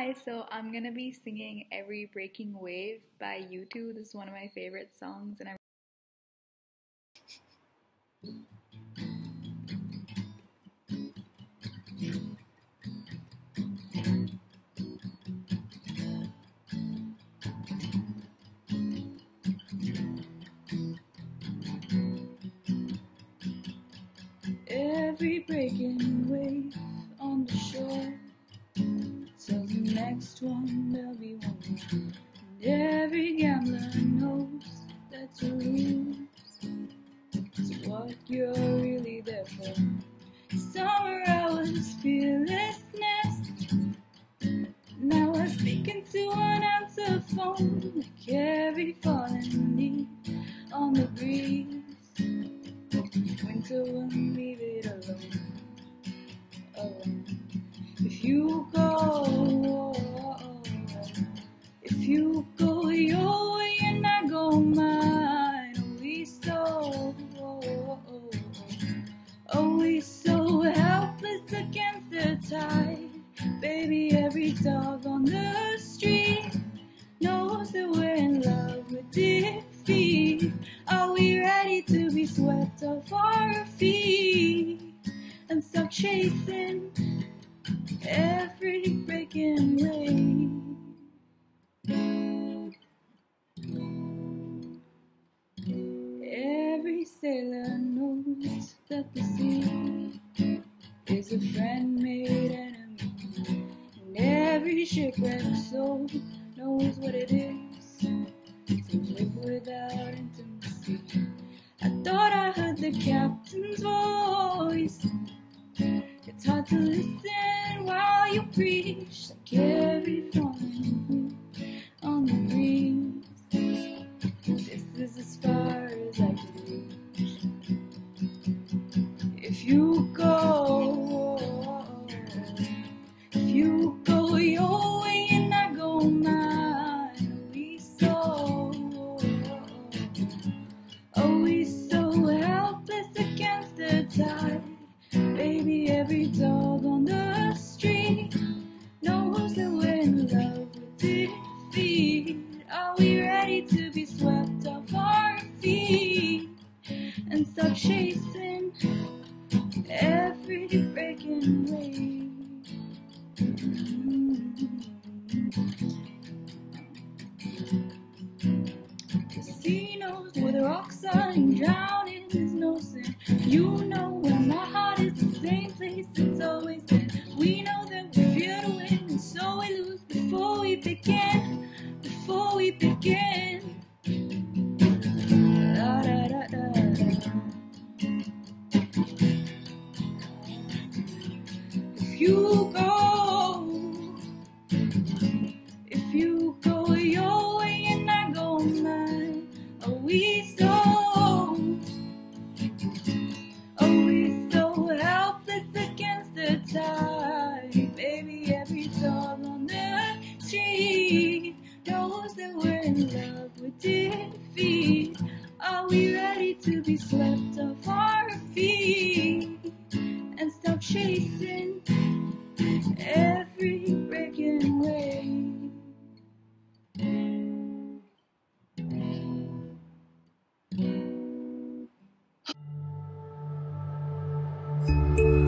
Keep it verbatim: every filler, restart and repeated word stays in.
Hi, so I'm gonna be singing Every Breaking Wave by U two. This is one of my favorite songs, and I Every breaking wave on the shore tells the next one there'll be one more. And every gambler knows that to lose is what you're really there for. Summer hours, fearlessness. Now I'm speaking to an answer phone, like every falling leaf on the breeze. Winter won't leave it alone, alone. If you go, if you go your way and I go mine, are we so, are we so helpless against the tide? Baby, every dog on the street knows that we're in love with defeat. Are we ready to be swept off our feet and stop chasing every breaking wave? Every sailor knows that the sea is a friend made enemy, and every shipwrecked soul knows what it is to live without intimacy. I thought I heard the captain's voice. It's hard to listen while you preach, like every falling leaf on the breeze. This is as far as I could reach. If you go, if you go your way and I go mine, are we so, are we so helpless against the tide? Baby, every dog on the street knows that we're in love with defeat. Are we ready to be swept off our feet and stop chasing every breaking wave? Casinos where the rocks are and drowning is no sin. You know when my heart is the same place it's always been. We know that we're here to win, and so we lose before we begin. Before we begin. Da, da, da, da, da. If you go, if you go your way and I go mine, are we so, are we so helpless against the tide? Baby, every dog on the street knows that we're in love with defeat. Are we ready to be swept off our feet and stop chasing every breaking wave?